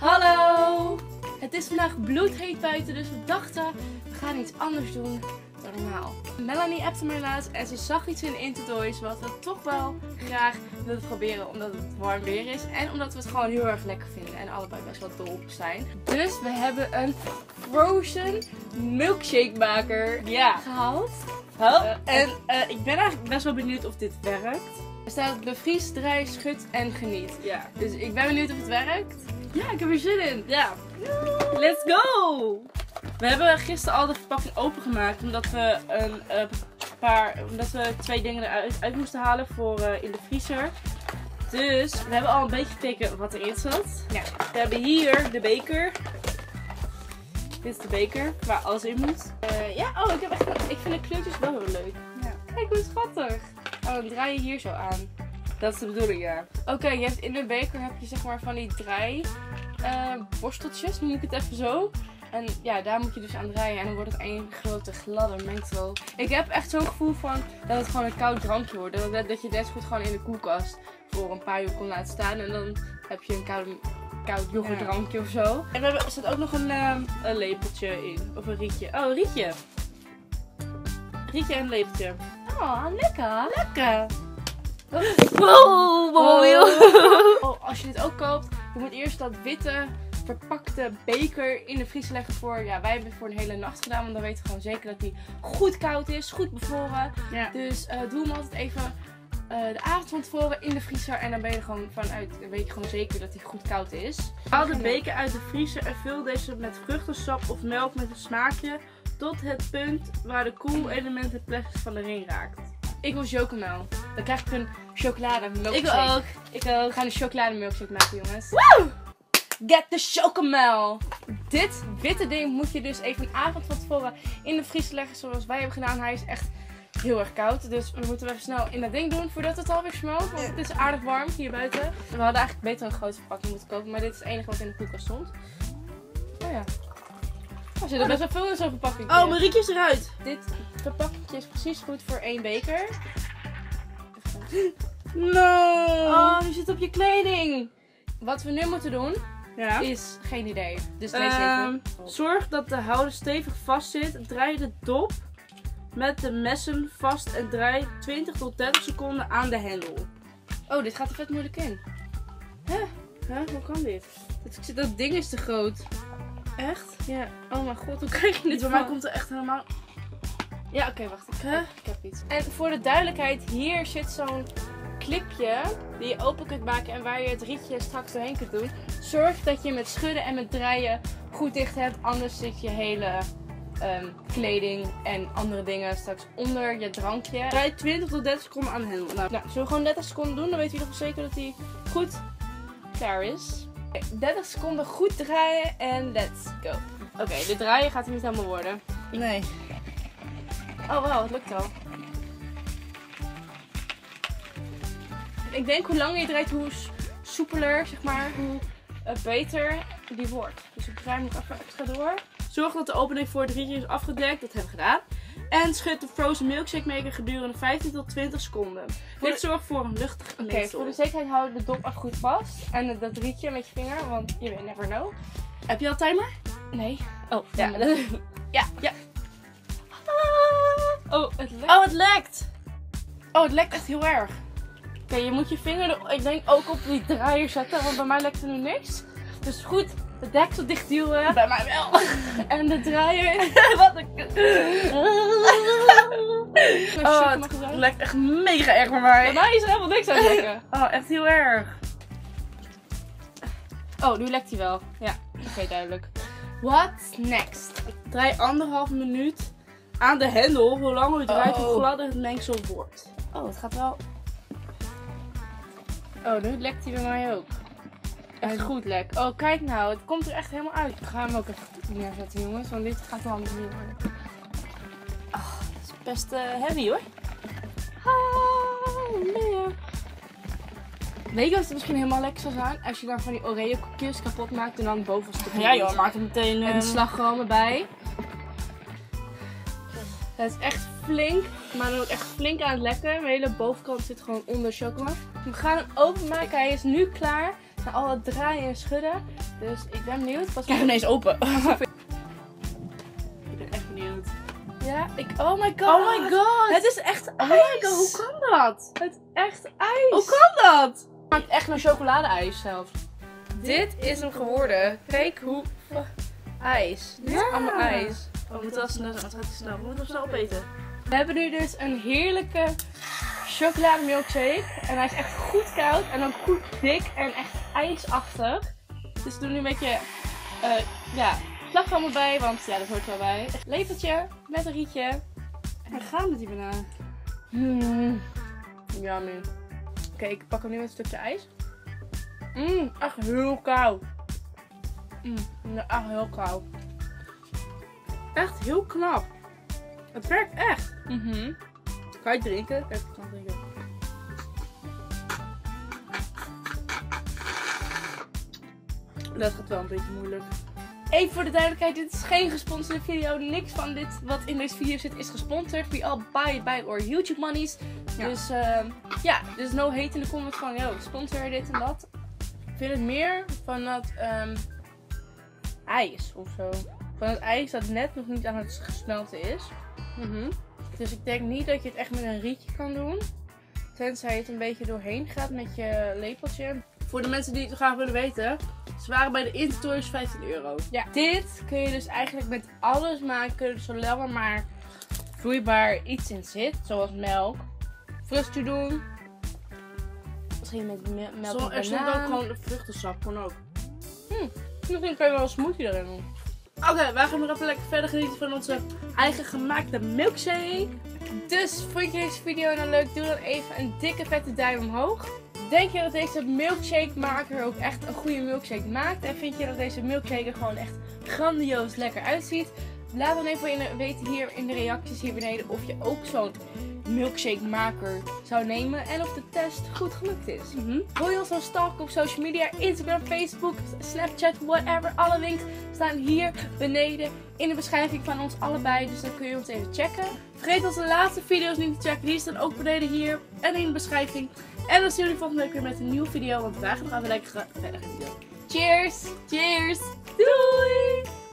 Hallo! Het is vandaag bloedheet buiten, dus we dachten we gaan iets anders doen dan normaal. Melanie appte mij laatst en ze zag iets in Intertoys wat we toch wel graag willen proberen omdat het warm weer is. En omdat we het gewoon heel erg lekker vinden en allebei best wel dol op zijn. Dus we hebben een frozen milkshake maker gehaald. En ik ben eigenlijk best wel benieuwd of dit werkt. Er staat bevries, draai, schud en geniet. Ja. Dus ik ben benieuwd of het werkt. Ja, ik heb er zin in. Ja. Let's go! We hebben gisteren al de verpakking opengemaakt omdat we twee dingen eruit moesten halen voor in de vriezer. Dus we hebben al een beetje gekeken wat erin zat. Ja. We hebben hier de beker. Dit is de beker waar alles in moet. Ik vind de kleurtjes wel heel leuk. Ja. Kijk hoe schattig. Oh, dan draai je hier zo aan. Dat is de bedoeling, ja. Oké, je hebt in de beker heb je zeg maar van die draai borsteltjes, noem ik het even zo. En ja, daar moet je dus aan draaien en dan wordt het één grote gladde mengsel. Ik heb echt zo'n gevoel van dat het gewoon een koud drankje wordt. Dat je net zo goed gewoon in de koelkast voor een paar uur kon laten staan en dan heb je een koud yoghurtdrankje of zo. En er zit ook nog een lepeltje in. Of een rietje. Oh, een rietje. Rietje en een lepeltje. Oh, lekker. Lekker. Als je dit ook koopt, je moet eerst dat witte verpakte beker in de vriezer leggen voor, ja, wij hebben het voor een hele nacht gedaan, want dan weten we gewoon zeker dat die goed koud is, goed bevroren. Ja. Dus doe hem altijd even de avond van tevoren in de vriezer en dan ben je gewoon dan weet je gewoon zeker dat die goed koud is. Haal de beker uit de vriezer en vul deze met vruchtensap of melk met een smaakje tot het punt waar de koelelement het plastic van de ring raakt. Ik wil chocomel. Dan krijg ik een chocolademilkshake. Ik ook. We gaan een chocolademilkshake maken, jongens. Woo! Get the chocomel! Dit witte ding moet je dus even een avond van tevoren in de vriezer leggen zoals wij hebben gedaan. Hij is echt heel erg koud. Dus we moeten even snel in dat ding doen voordat het alweer smelt. Want het is aardig warm hier buiten. We hadden eigenlijk beter een grote verpakking moeten kopen. Maar dit is het enige wat in de koelkast stond. Oh ja. Er zit er best wel veel in zo'n verpakking. Oh, mijn rietje is eruit. Dit verpakkingje is precies goed voor 1 beker. No! Oh, die zit op je kleding. Wat we nu moeten doen is geen idee. Dus lees even. Zorg dat de houder stevig vast zit. Draai de dop met de messen vast en draai 20 tot 30 seconden aan de hendel. Oh, dit gaat er vet moeilijk in. Hoe kan dit? Dat ding is te groot. Echt? Ja. Oh mijn god, hoe krijg je dit? Bij mij komt er echt helemaal... Ja, oké, wacht. Ik heb iets. En voor de duidelijkheid, hier zit zo'n clipje die je open kunt maken en waar je het rietje straks doorheen kunt doen. Zorg dat je met schudden en met draaien goed dicht hebt, anders zit je hele kleding en andere dingen straks onder je drankje. Draai 20 tot 30 seconden aan de hendel. Nou, zullen we gewoon 30 seconden doen? Dan weten we nog zeker dat hij goed klaar is. 30 seconden goed draaien en let's go. Oké, de draaien gaat er niet helemaal worden. Nee. Oh wow, het lukt al. Ik denk hoe langer je draait, hoe soepeler, zeg maar, hoe beter die wordt. Dus ik draai hem nog even extra door. Zorg dat de opening voor het rietje is afgedekt, dat hebben we gedaan. En schud de frozen milkshake maker gedurende 15 tot 20 seconden. Dit zorgt voor een luchtig mengsel. Oké, voor de zekerheid hou je de dop echt goed vast. En dat rietje met je vinger, want je weet never know. Heb je al timer? Nee. Oh, ja. Ja. Oh, het lekt. Oh, het lekt. Oh, het lekt echt heel erg. Oké, je moet je vinger ik denk ook op die draaier zetten, want bij mij lekt er nu niks. Dus goed, de deksel dicht duwen. Bij mij wel. En de draaier. Wat een... Oh, het lekt echt mega erg bij mij. Bij mij is er helemaal niks aan het lekken. Oh, echt heel erg. Oh, nu lekt hij wel. Ja, oké, duidelijk. What's next? Ik draai 1,5 minuut aan de hendel. Hoe langer je draait, hoe gladder het mengsel wordt. Oh, het gaat wel... Oh, nu lekt hij bij mij ook. Echt goed lek. Oh, kijk nou. Het komt er echt helemaal uit. Ik ga hem ook even goed neerzetten, jongens. Want dit gaat wel anders niet worden. Oh, dat is best heavy, hoor. Halleluja. Weet je wat het misschien helemaal lekker zou zijn? Als je dan van die Oreo koekjes kapot maakt en dan boven stukje. Ja joh, maak er meteen en slagroom erbij. Het is echt flink, maar dan ook echt flink aan het lekken. Mijn hele bovenkant zit gewoon onder chocola. We gaan hem openmaken. Hij is nu klaar. gaan al wat draaien en schudden. Dus ik ben benieuwd. Kijk hem ineens open. Ik ben echt benieuwd. Ja, oh my god. Oh my god. Het is echt Oh my ijs. god, hoe kan dat? Het is echt ijs. Hoe kan dat? Het maakt echt naar chocoladeijs zelfs. Dit is hem geworden. Kijk hoe ijs. Dit is allemaal ijs. Oh, we moeten wel snel. Het gaat te snel. We moeten hem snel opeten. We hebben nu dus een heerlijke chocolademilkshake. En hij is echt goed koud en ook goed dik en echt ijsachtig. Dus we doen nu een beetje slagroom erbij, want ja, dat hoort wel bij. Lepeltje met een rietje. En we gaan met die banaan. Yummy. Oké, ik pak hem nu met een stukje ijs. Echt heel koud. Ja, echt heel koud. Echt heel knap. Het werkt echt. Kan je drinken? Kijk, ik kan drinken. Dat gaat wel een beetje moeilijk. Even voor de duidelijkheid, dit is geen gesponsorde video. Niks van dit wat in deze video zit is gesponsord. We all buy it by our YouTube monies. Ja. Dus dus no hate in de comments van, yo, sponsor dit en dat. Ik vind het meer van dat ijs of zo. Van het ijs dat net nog niet aan het gesmelten is. Dus ik denk niet dat je het echt met een rietje kan doen. Tenzij het een beetje doorheen gaat met je lepeltje. Voor de mensen die het graag willen weten. Ze waren bij de Intertoys €15. Ja, dit kun je dus eigenlijk met alles maken, zolang er maar vloeibaar iets in zit, zoals melk. Frusje doen. Misschien met melk en Er stond ook banaan. gewoon vruchtensap, kon ook. Misschien kun je wel een smoothie erin doen. Oké, wij gaan nog even lekker verder genieten van onze eigen gemaakte milkshake. Dus vond je deze video nou leuk? Doe dan even een dikke vette duim omhoog. Denk je dat deze milkshake maker ook echt een goede milkshake maakt? En vind je dat deze milkshake er gewoon echt grandioos lekker uitziet? Laat dan even weten hier in de reacties hier beneden of je ook zo'n milkshake maker zou nemen. En of de test goed gelukt is. Wil je ons dan stalken op social media? Instagram, Facebook, Snapchat, whatever. Alle links staan hier beneden in de beschrijving van ons allebei. Dus dan kun je ons even checken. Vergeet onze laatste video's niet te checken. Die staan ook beneden hier en in de beschrijving. En dan zien we jullie volgende week weer met een nieuwe video. Want wij gaan nog even lekker verder genieten. Cheers! Cheers! Doei!